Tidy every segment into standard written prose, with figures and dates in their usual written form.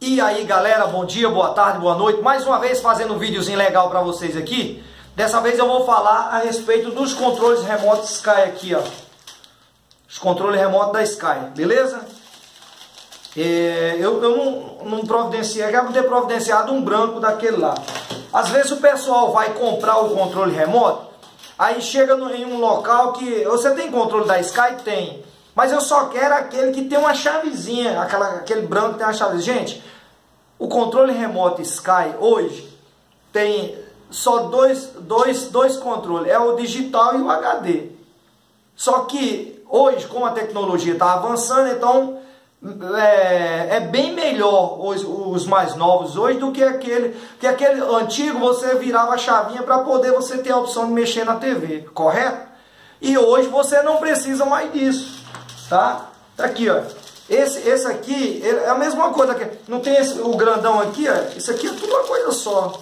E aí galera, bom dia, boa tarde, boa noite. Mais uma vez fazendo um videozinho legal para vocês aqui. Dessa vez eu vou falar a respeito dos controles remotos Sky aqui, ó. Os controles remotos da Sky, beleza? Eu não providenciei, quero ter providenciado um branco daquele lá. Às vezes o pessoal vai comprar o controle remoto, aí chega em um local que... Você tem controle da Sky? Tem. Mas eu só quero aquele que tem uma chavezinha, aquele branco que tem uma chavezinha. Gente, o controle remoto Sky hoje tem só dois controles, é o digital e o HD. Só que hoje, como a tecnologia está avançando, então é bem melhor os mais novos hoje do que aquele antigo. Você virava a chavinha para poder você ter a opção de mexer na TV, correto? E hoje você não precisa mais disso, tá? Tá aqui, ó. Esse aqui é a mesma coisa que não tem o grandão aqui, ó. Isso aqui é tudo uma coisa só.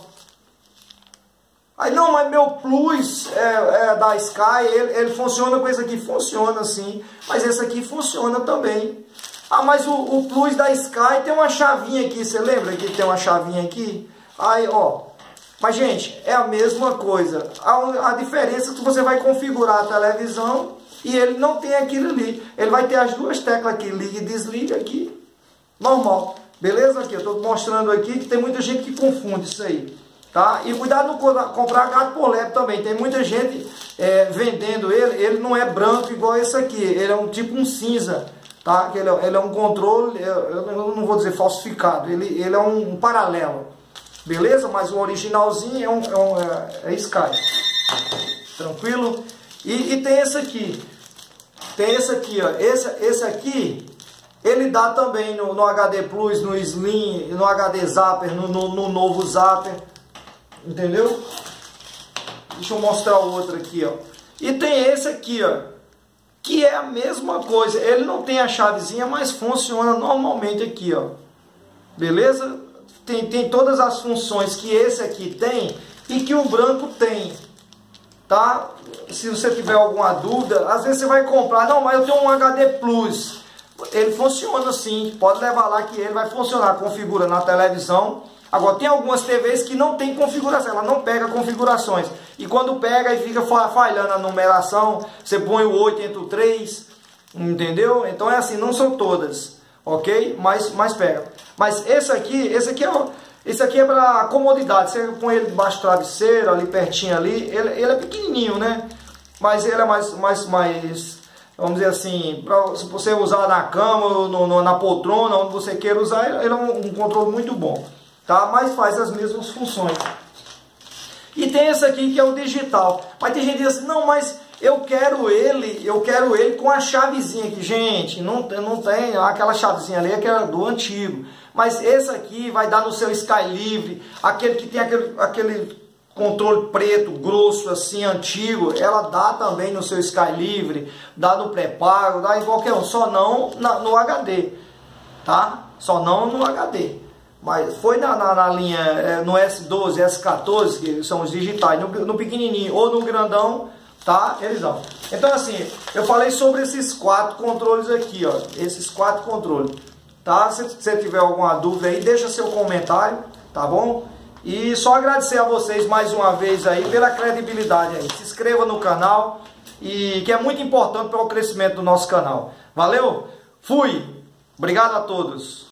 Aí não, mas meu Plus é da Sky, ele funciona com esse aqui, funciona sim, mas esse aqui funciona também. Ah, mas o Plus da Sky tem uma chavinha aqui, você lembra que tem uma chavinha aqui? Aí, ó. Mas gente, é a mesma coisa. A diferença é que você vai configurar a televisão e ele não tem aquilo ali. Ele vai ter as duas teclas aqui, liga e desliga aqui, normal. Beleza? Aqui, eu estou mostrando aqui que tem muita gente que confunde isso aí. Tá? E cuidado no comprar gato por lebre também. Tem muita gente vendendo ele não é branco igual esse aqui. Ele é um tipo um cinza. Tá? Ele é um controle, eu não vou dizer falsificado. Ele é um paralelo. Beleza? Mas o originalzinho é Sky. Tranquilo? E tem esse aqui. Tem esse aqui, ó. Esse aqui, ele dá também no HD Plus, no Slim, no HD Zapper, no novo Zapper. Entendeu? Deixa eu mostrar o outro aqui, ó. E tem esse aqui, ó, que é a mesma coisa. Ele não tem a chavezinha, mas funciona normalmente aqui, ó. Beleza? Tem todas as funções que esse aqui tem e que o branco tem. Tá? Se você tiver alguma dúvida, às vezes você vai comprar. Não, mas eu tenho um HD Plus. Ele funciona sim. Pode levar lá que ele vai funcionar. Configura na televisão. Agora, tem algumas TVs que não tem configuração, ela não pega configurações. E quando pega, e fica falhando a numeração, você põe o 8 entre o 3, entendeu? Então é assim, não são todas, ok? Mas pega. Mas esse aqui é para comodidade. Você põe ele debaixo do travesseiro, ali pertinho ali. Ele é pequenininho, né? Mas ele é mais vamos dizer assim, para você usar na cama, na poltrona, onde você queira usar, ele é um controle muito bom. Tá? Mas faz as mesmas funções. E tem esse aqui que é o digital. Mas tem gente que diz assim, não, mas eu quero ele com a chavezinha aqui. Gente, não tem aquela chavezinha ali, que era do antigo. Mas esse aqui vai dar no seu Sky Livre, aquele que tem aquele controle preto, grosso, assim, antigo. Ela dá também no seu Sky Livre, dá no pré-pago, dá em qualquer um, só não no HD. Tá? Só não no HD. Mas foi na linha, no S12, S14, que são os digitais, no pequenininho ou no grandão, tá? Eles dão. Então assim, eu falei sobre esses 4 controles aqui, ó. Esses 4 controles, tá? Se você tiver alguma dúvida aí, deixa seu comentário, tá bom? E só agradecer a vocês mais uma vez aí pela credibilidade aí. Se inscreva no canal, que é muito importante para o crescimento do nosso canal. Valeu? Fui! Obrigado a todos!